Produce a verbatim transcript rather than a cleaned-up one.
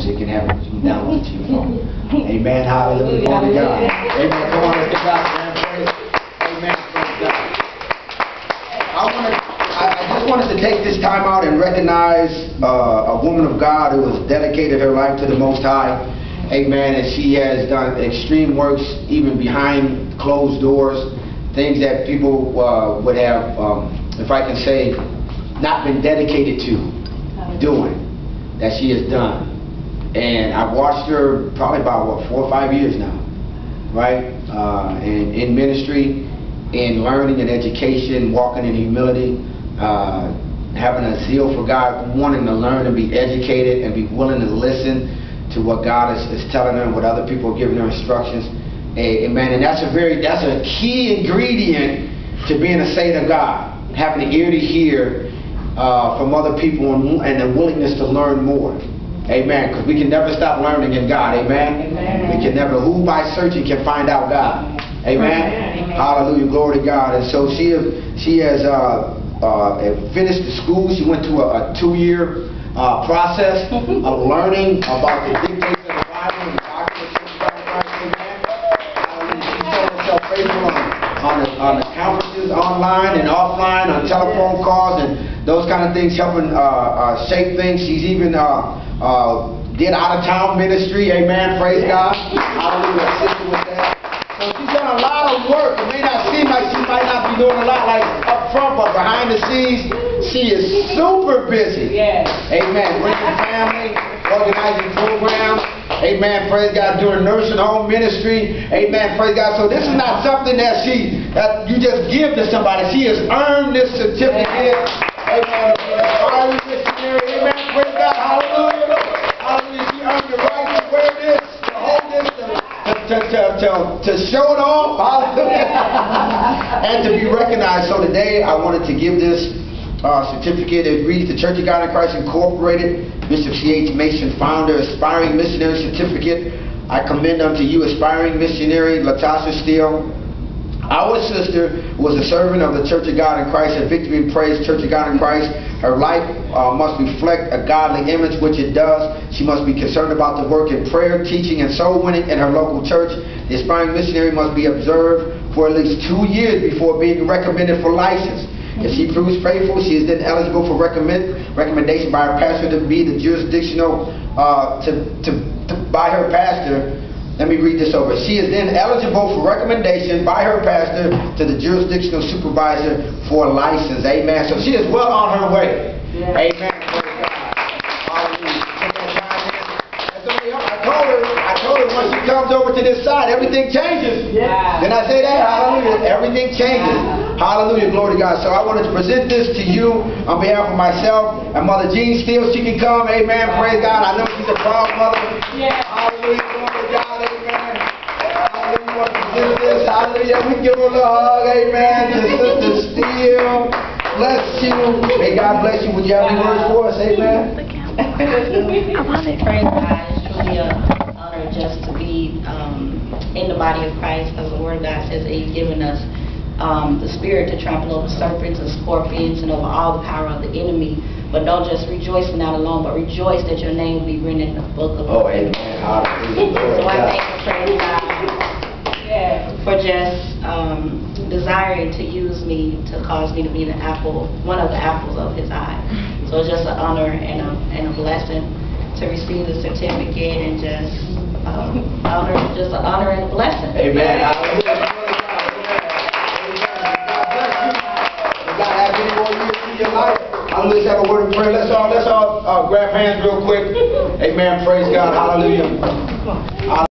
music and have it downloaded to your phone. Amen. Hallelujah. Glory to God. Amen. Come on, let's give God some praise. Amen. Praise God. I want to. I, I just wanted to take this time out and recognize uh, a woman of God who has dedicated her life to the Most High. Amen. And she has done extreme works even behind closed doors, things that people uh, would have, um, if I can say, not been dedicated to doing, that she has done. And I've watched her probably about, what, four or five years now, right? Uh, and in ministry, in learning and education, walking in humility, uh, having a zeal for God, wanting to learn and be educated and be willing to listen to what God is, is telling her and what other people are giving her instructions. Amen. And that's a very, that's a key ingredient to being a saint of God, having the ear to hear Uh, from other people and, and the willingness to learn more. Amen. Because we can never stop learning in God. Amen. Amen. We can never, who by searching can find out God. Amen. Amen. Hallelujah. Glory to God. And so she, she has uh, uh, finished the school. She went through a, a two-year uh, process of learning about the dictates of the Bible and the doctrine of Christ. Amen. Hallelujah. She showed herself faithful on, on, the, on the conferences, online and offline, on telephone calls, and those kind of things, helping uh, uh, shape things. She's even uh, uh, did out-of-town ministry. Amen. Praise God. Hallelujah. Assisted with that. So she's done a lot of work. It may not seem like she might not be doing a lot like up front, but behind the scenes, she is super busy. Yes. Amen. Bringing family, organizing programs. Amen. Praise God. Doing nursing home ministry. Amen. Praise God. So this is not something that she that you just give to somebody. She has earned this certificate. Amen. Inspiring missionary. Amen. Praise God. Hallelujah. Hallelujah. She earned the right to wear this, to hold this, to, to, to, to, to show it off. Hallelujah. And to be recognized. So today I wanted to give this uh, certificate. It reads the Church of God in Christ Incorporated, Bishop C H Mason, founder, Aspiring Missionary Certificate. I commend unto you, Aspiring Missionary Latasha Steele. Our sister was a servant of the Church of God in Christ at Victory and Praise Church of God in Christ. Her life uh, must reflect a godly image, which it does. She must be concerned about the work in prayer, teaching, and soul winning in her local church. The aspiring missionary must be observed for at least two years before being recommended for license. If she proves faithful, she is then eligible for recommend, recommendation by her pastor to be the jurisdictional, uh, to, to, to by her pastor. Let me read this over. She is then eligible for recommendation by her pastor to the jurisdictional supervisor for a license. Amen. So she is well on her way. Yeah. Amen. I told her, I told her when she comes over to this side, everything changes. Yeah. Then I say that, hallelujah, everything changes. Yeah. Hallelujah, glory to God. So I wanted to present this to you on behalf of myself and Mother Jean Steele. She can come. Amen. Praise God. I know she's a proud mother. Yeah. Hallelujah, glory to God. Amen. Hallelujah. This, hallelujah. We give her a little hug. Amen. To Sister Steele. Bless you. May God bless you. Would you have any words for us? Amen. I want it. Praise God. It's truly an honor just to be um, in the body of Christ, because the Word of God says that He's given us um, the Spirit to trample over serpents and scorpions and over all the power of the enemy. But don't just rejoice in that alone, but rejoice that your name will be written in the book of Oh, amen. Hallelujah. So I thank you, praise God, for just um, desiring to use me to cause me to be the apple, one of the apples of His eye. So it's just an honor and a, and a blessing to receive the certificate, and just um, honor, just an honor and a blessing. Amen. Hallelujah. God have any more years in your life. I'm going to have a word of prayer. Let's all, let's all uh, grab hands real quick. Amen. Praise God. Hallelujah.